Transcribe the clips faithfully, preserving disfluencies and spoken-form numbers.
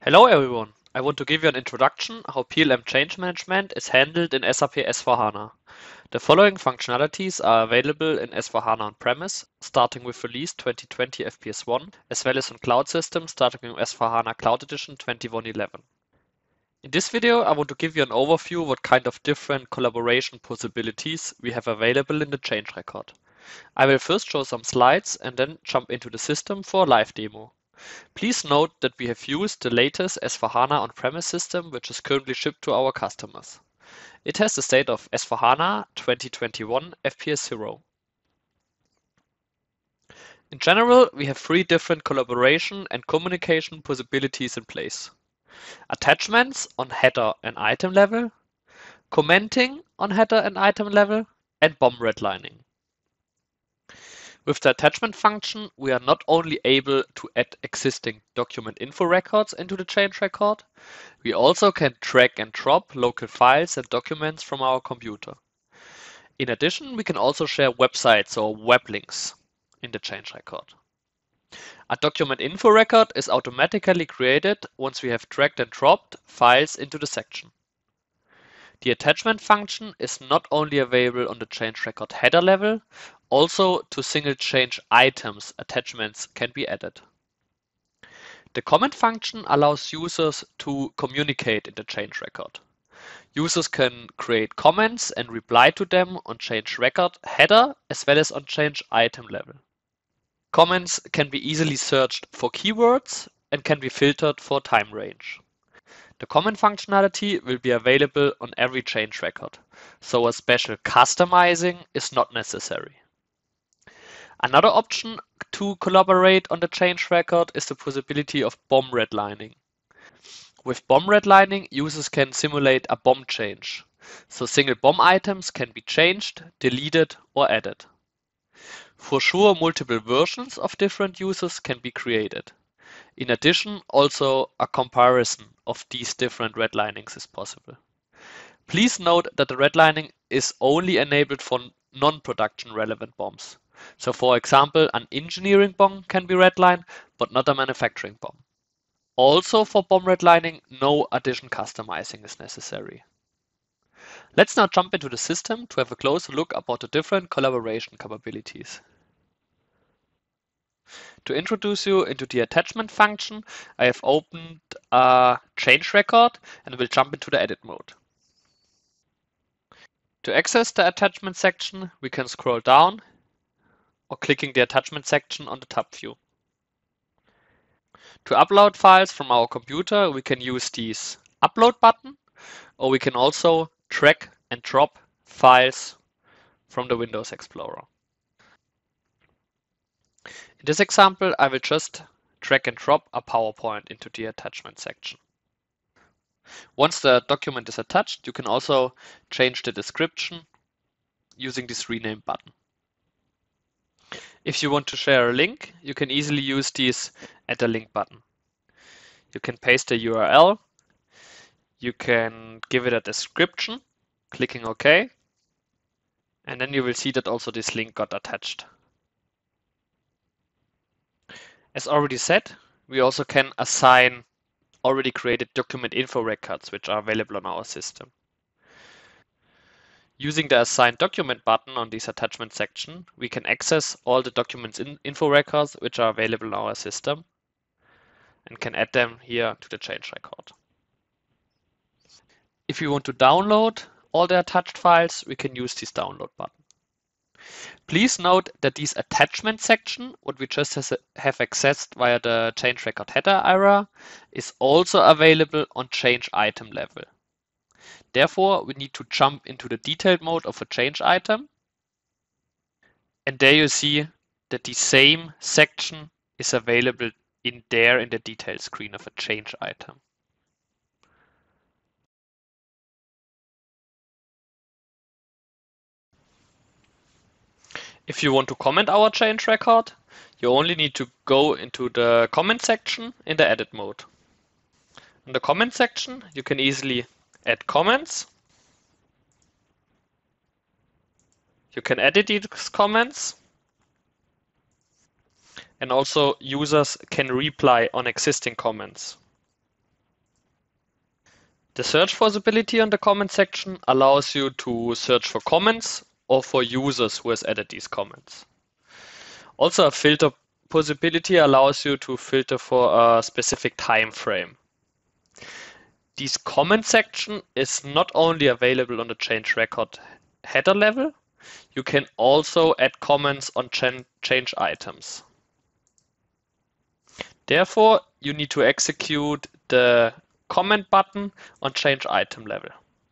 Hello everyone, I want to give you an introduction how P L M change management is handled in S A P S four HANA. The following functionalities are available in S four HANA on-premise, starting with release twenty twenty F P S one, as well as on cloud systems starting with S four HANA Cloud Edition twenty-one eleven. In this video, I want to give you an overview what kind of different collaboration possibilities we have available in the change record. I will first show some slides and then jump into the system for a live demo. Please note that we have used the latest S four HANA on-premise system, which is currently shipped to our customers. It has the state of S four HANA twenty twenty-one F P S zero. In general, we have three different collaboration and communication possibilities in place. Attachments on header and item level, commenting on header and item level, and B O M redlining. With the attachment function, we are not only able to add existing document info records into the change record, we also can drag and drop local files and documents from our computer. In addition, we can also share websites or web links in the change record. A document info record is automatically created once we have dragged and dropped files into the section. The attachment function is not only available on the change record header level, also to single change items, attachments can be added. The comment function allows users to communicate in the change record. Users can create comments and reply to them on change record header as well as on change item level. Comments can be easily searched for keywords and can be filtered for time range. The comment functionality will be available on every change record, so a special customizing is not necessary. Another option to collaborate on the change record is the possibility of B O M redlining. With B O M redlining, users can simulate a B O M change, so single B O M items can be changed, deleted, or added. For sure, multiple versions of different users can be created. In addition, also a comparison of these different redlinings is possible. Please note that the redlining is only enabled for non-production relevant B O Ms. So for example, an engineering B O M can be redlined, but not a manufacturing B O M. Also for B O M redlining, no addition customizing is necessary. Let's now jump into the system to have a closer look about the different collaboration capabilities. To introduce you into the attachment function, I have opened a change record and will jump into the edit mode. To access the attachment section, we can scroll down or clicking the attachment section on the tab view. To upload files from our computer, we can use this upload button, or we can also drag and drop files from the Windows Explorer. In this example, I will just drag and drop a PowerPoint into the attachment section. Once the document is attached, you can also change the description using this rename button. If you want to share a link, you can easily use this add a link button. You can paste the U R L, you can give it a description, clicking OK, and then you will see that also this link got attached. As already said, we also can assign already created document info records which are available on our system. Using the Assign Document button on this attachment section, we can access all the documents in info records which are available in our system and can add them here to the change record. If you want to download all the attached files, we can use this download button. Please note that this attachment section, what we just has, have accessed via the change record header area, is also available on change item level. Therefore, we need to jump into the detailed mode of a change item. And there you see that the same section is available in there in the detail screen of a change item. If you want to comment our change record, you only need to go into the comment section in the edit mode. In the comment section, you can easily add comments. You can edit these comments. And also users can reply on existing comments. The search possibility on the comment section allows you to search for comments or for users who has added these comments. Also, a filter possibility allows you to filter for a specific time frame. This comment section is not only available on the change record header level, you can also add comments on change items. Therefore, you need to execute the comment button on change item level.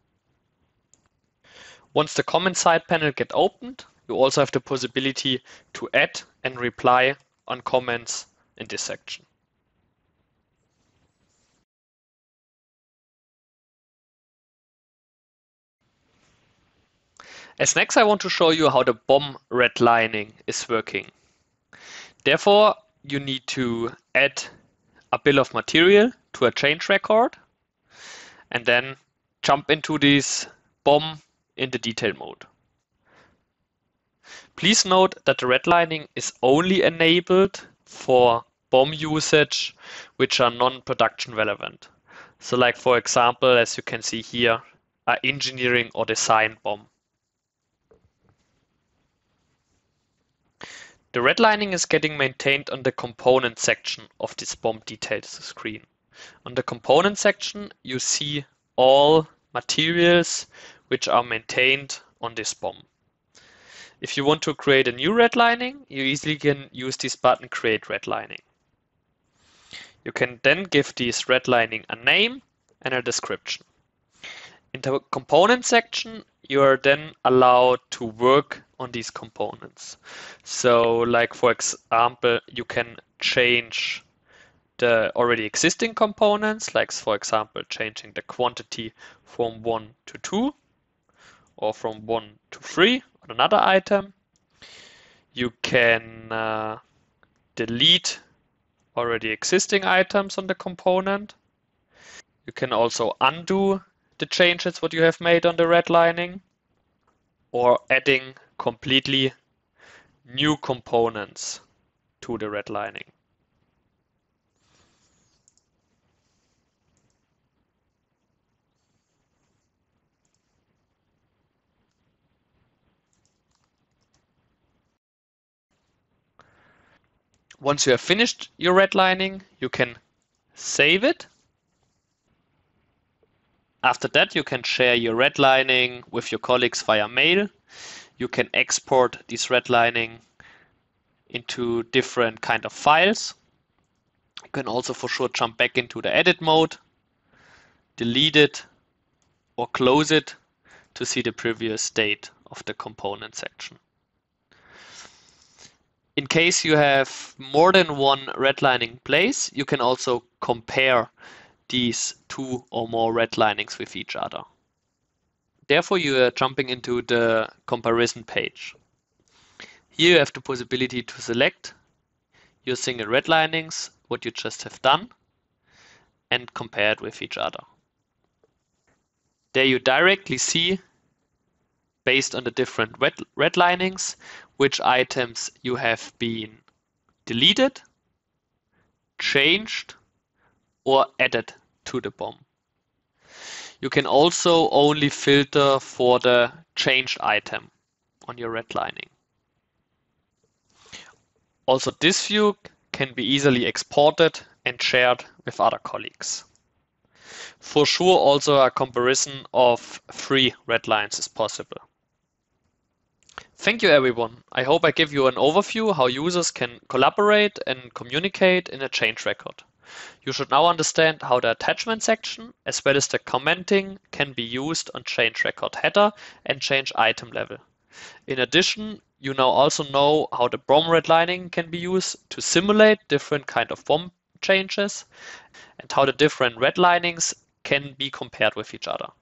Once the comment side panel gets opened, you also have the possibility to add and reply on comments in this section. As next, I want to show you how the B O M redlining is working. Therefore, you need to add a bill of material to a change record and then jump into this B O M in the detail mode. Please note that the redlining is only enabled for B O M usage which are non-production relevant. So like for example, as you can see here, a engineering or design B O M. The redlining is getting maintained on the component section of this B O M details screen. On the component section, you see all materials which are maintained on this B O M. If you want to create a new redlining, you easily can use this button Create Redlining. You can then give this redlining a name and a description. In the component section, you are then allowed to work on these components. So like for example, you can change the already existing components, like for example, changing the quantity from one to two or from one to three on another item. You can uh, delete already existing items on the component. You can also undo the changes what you have made on the redlining, or adding completely new components to the redlining. Once you have finished your redlining, you can save it. After that, you can share your redlining with your colleagues via mail. You can export this redlining into different kind of files. You can also for sure jump back into the edit mode, delete it, or close it to see the previous state of the component section. In case you have more than one redlining in place, you can also compare these two or more redlinings with each other. Therefore, you are jumping into the comparison page. Here you have the possibility to select your single redlinings, what you just have done, and compare it with each other. There you directly see, based on the different red redlinings, which items you have been deleted, changed, or added to the B O M. You can also only filter for the changed item on your redlining. Also, this view can be easily exported and shared with other colleagues. For sure, also a comparison of three redlines is possible. Thank you everyone. I hope I give you an overview how users can collaborate and communicate in a change record. You should now understand how the attachment section as well as the commenting can be used on change record header and change item level. In addition, you now also know how the B O M redlining can be used to simulate different kind of B O M changes and how the different redlinings can be compared with each other.